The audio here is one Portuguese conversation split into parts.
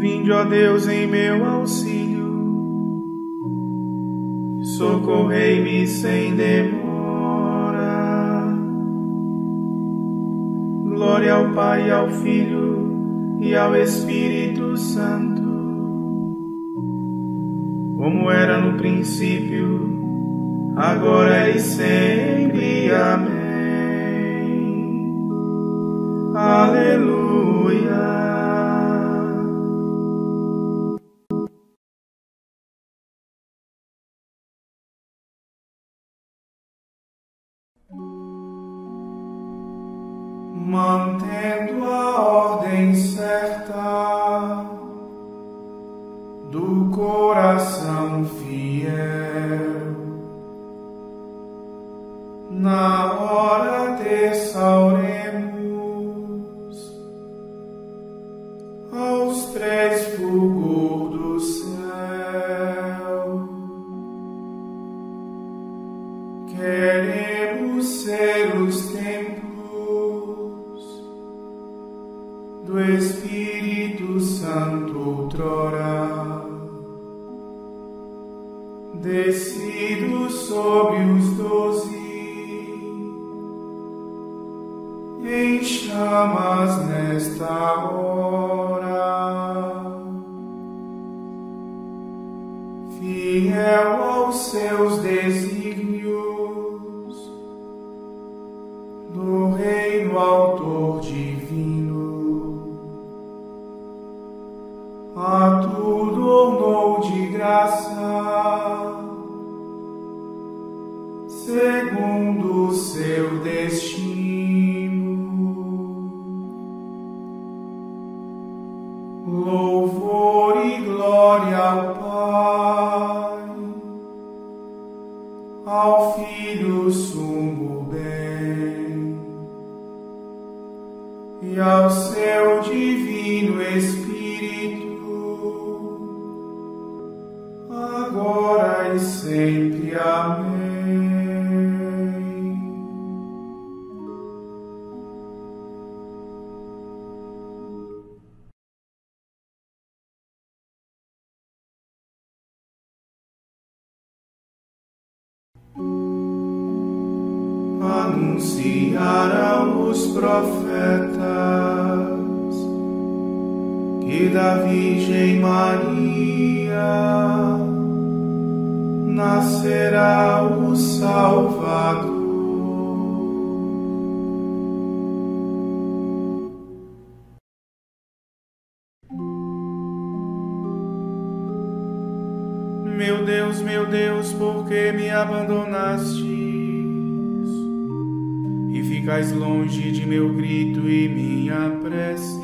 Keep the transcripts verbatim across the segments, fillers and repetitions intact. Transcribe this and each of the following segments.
Vinde, ó Deus, em meu auxílio, socorrei-me sem demora. Glória ao Pai, ao Filho e ao Espírito Santo, como era no princípio, agora e sempre. Amém. Aleluia. Mantendo a ordem certa do coração fiel, na hora terçauremos aos três fulgor do céu. Queremos ser os templos do Espírito Santo outrora, descido sob os doze, em chamas nesta hora, fiel aos seus desígnios, do Reino Autor divino, a tudo ornou de graça, segundo o seu destino. Louvor e glória ao Pai, ao Filho sumo bem, e ao seu divino Espírito, agora e sempre. Amém. Anunciaram os profetas que da Virgem Maria nascerá o Salvador. Meu Deus, meu Deus, por que me abandonastes e ficais longe de meu grito e minha prece?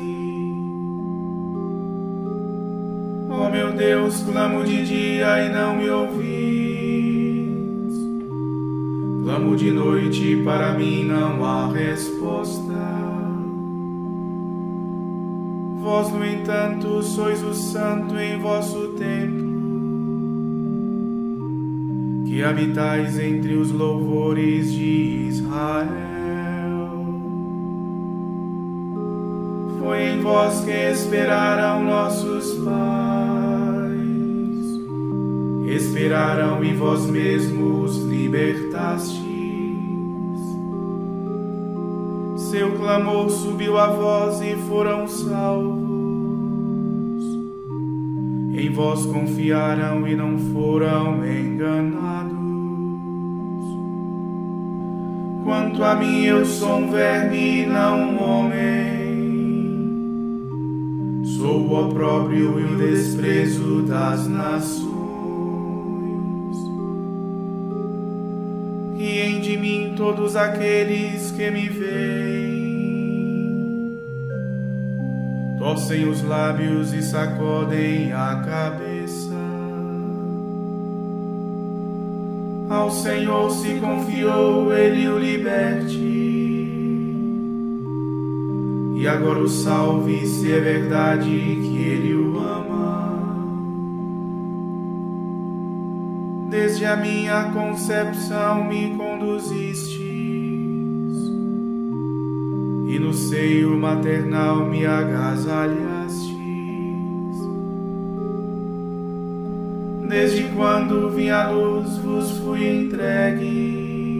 Ó meu Deus, clamo de dia e não me ouvis, clamo de noite e para mim não há resposta. Vós, no entanto, sois o santo em vosso templo, que habitais entre os louvores de Israel. Foi em vós que esperaram nossos pais, esperaram e vós mesmos os libertastes. Seu clamor subiu a vós e foram salvos. Em vós confiaram e não foram enganados. Quanto a mim, eu sou um verme e não um homem, sou o opróbrio e o desprezo das nações. Riem de mim todos aqueles que me veem, torcem os lábios e sacodem a cabeça. Ao Senhor se confiou, Ele o liberte, e agora o salve, se é verdade que Ele o ama. Desde a minha concepção me conduzistes, e no seio maternal me agasalhastes. desde quando vim à luz vos fui entregue.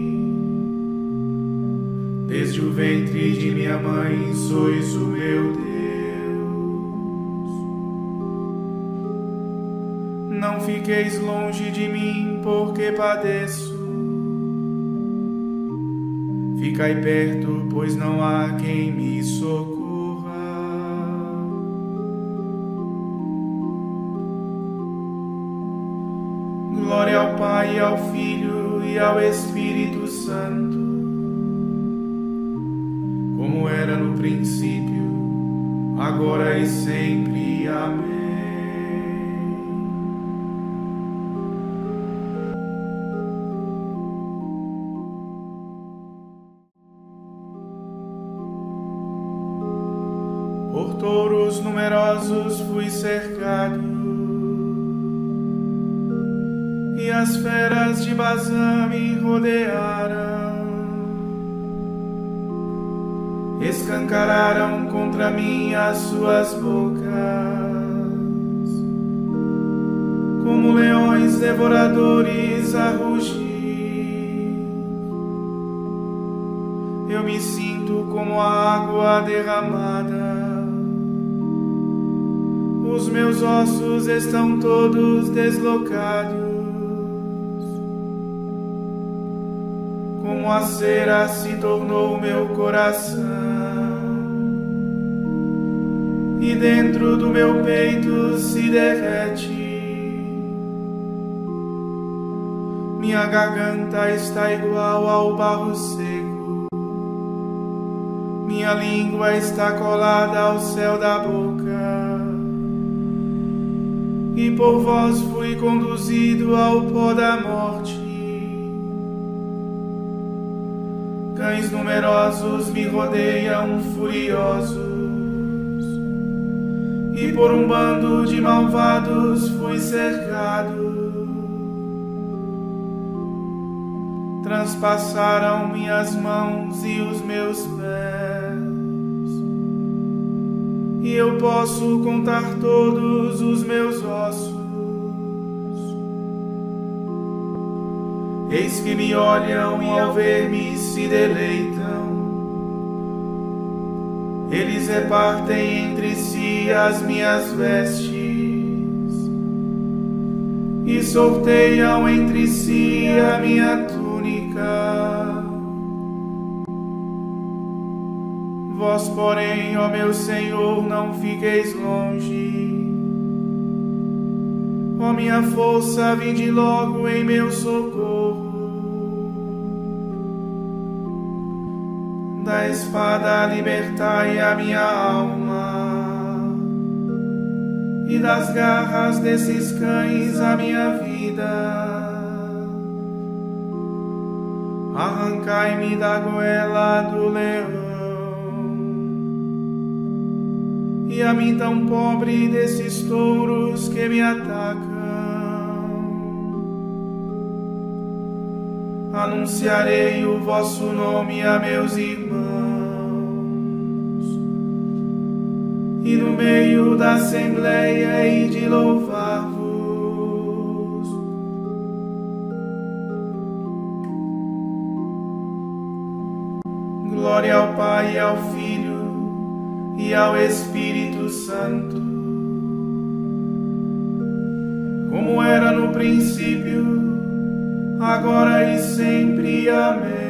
Desde o ventre de minha mãe sois o meu Deus. Não fiqueis longe de mim, porque padeço. Ficai perto, pois não há quem me socorra. Glória ao Pai, ao Filho e ao Espírito Santo, como era no princípio, agora e sempre. Amém. Por touros numerosos fui cercado, e as feras de Bazã me rodearam. Escancararam contra mim as suas bocas, como leões devoradores a rugir. Eu me sinto como a água derramada, os meus ossos estão todos deslocados, como a cera se tornou meu coração, e dentro do meu peito se derrete. Minha garganta está igual ao barro seco, minha língua está colada ao céu da boca, e por vós fui conduzido ao pó da morte. Cães numerosos me rodeiam furiosos, e por um bando de malvados fui cercado. Transpassaram minhas mãos e os meus pés, e eu posso contar todos os meus ossos. Eis que me olham e ao ver-me se deleitam. Eles repartem entre si as minhas vestes e sorteiam entre si a minha túnica. Vós, porém, ó meu Senhor, não fiqueis longe. Ó minha força, vinde logo em meu socorro. Da espada libertai a minha alma, e das garras desses cães a minha vida. Arrancai-me da goela do leão, e a mim tão pobre desses touros que me atacam. Anunciarei o vosso nome a meus irmãos, e no meio da assembleia hei de louvar-vos. Glória ao Pai, ao Filho e ao Espírito Santo, como era no princípio, agora e sempre. Amém.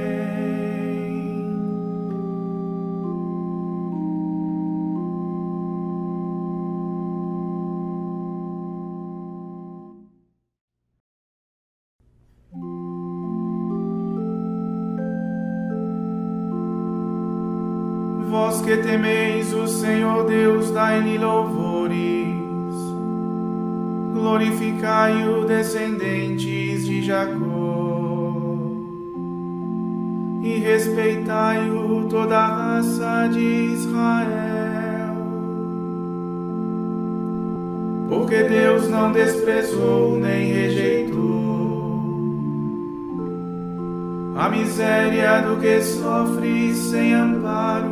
Vós que temeis o Senhor Deus, dai-lhe louvores. Glorificai-o, descendentes de Jacó, e respeitai-o, toda a raça de Israel. Porque Deus não desprezou nem rejeitou a miséria do que sofre sem amparo.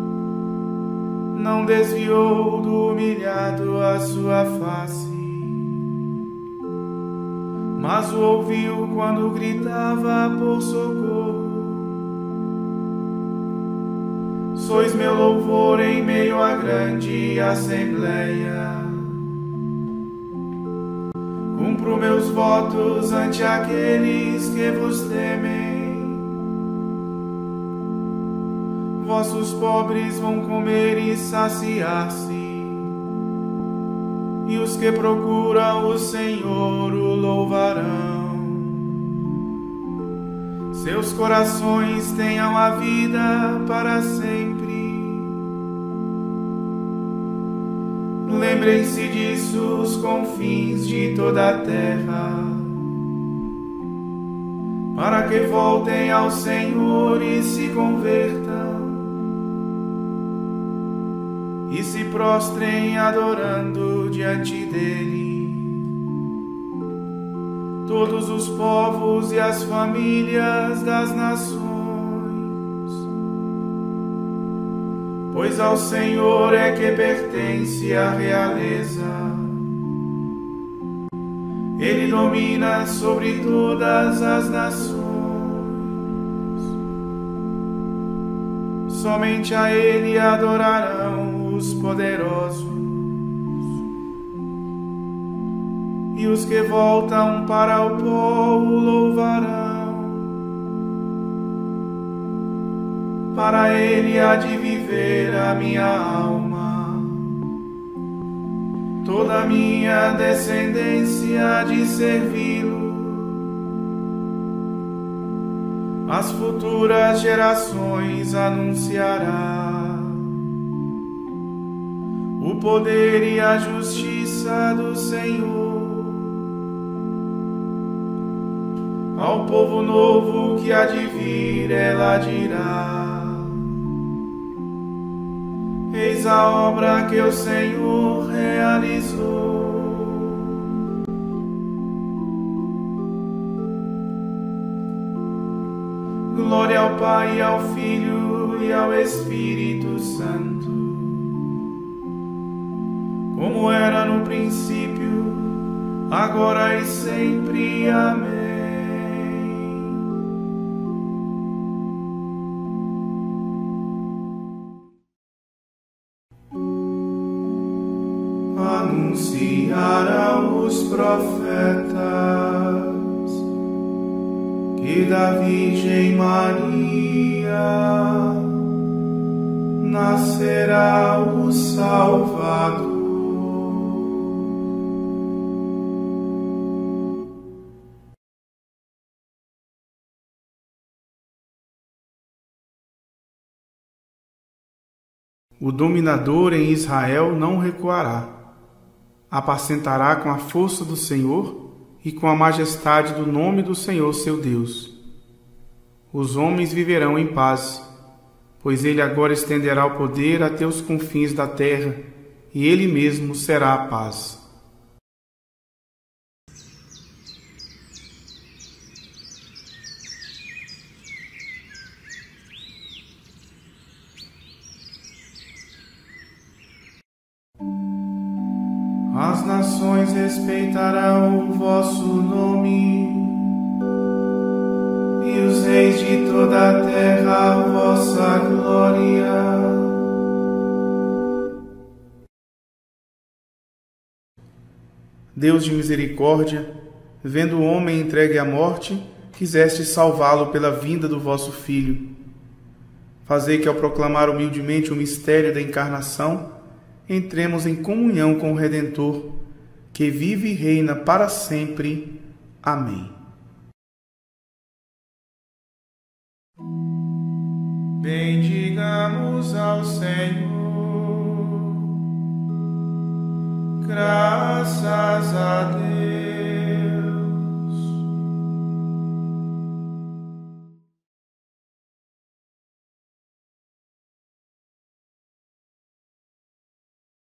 Não desviou do humilhado a sua face, mas o ouviu quando gritava por socorro. Sois meu louvor em meio à grande assembleia. Cumpro meus votos ante aqueles que vos temem. Vossos pobres vão comer e saciar-se, e os que procuram o Senhor o louvarão. Seus corações tenham a vida para sempre. Lembrem-se disso os confins de toda a terra, para que voltem ao Senhor e se convertam, e se prostrem adorando diante dele todos os povos e as famílias das nações. Pois ao Senhor é que pertence a realeza. Ele domina sobre todas as nações. Somente a Ele adorarão os poderosos, e os que voltam para o pó o louvarão. Para Ele há de viver a minha alma, toda a minha descendência há de servi-lo. As futuras gerações anunciará o poder e a justiça do Senhor. Ao povo novo que há de vir, ela dirá: eis a obra que o Senhor realizou. Glória ao Pai, ao Filho e ao Espírito Santo, como era no princípio, agora e sempre. Amém. Anunciaram os profetas que da Virgem Maria nascerá o Salvador. O dominador em Israel não recuará. Apacentará com a força do Senhor e com a majestade do nome do Senhor seu Deus. Os homens viverão em paz, pois ele agora estenderá o poder até os confins da terra, e ele mesmo será a paz. As nações respeitarão o vosso nome, e os reis de toda a terra a vossa glória. Deus de misericórdia, vendo o homem entregue à morte, quiseste salvá-lo pela vinda do vosso Filho. Fazei que, ao proclamar humildemente o mistério da encarnação, entremos em comunhão com o Redentor, que vive e reina para sempre. Amém. Bendigamos ao Senhor, graças a Deus.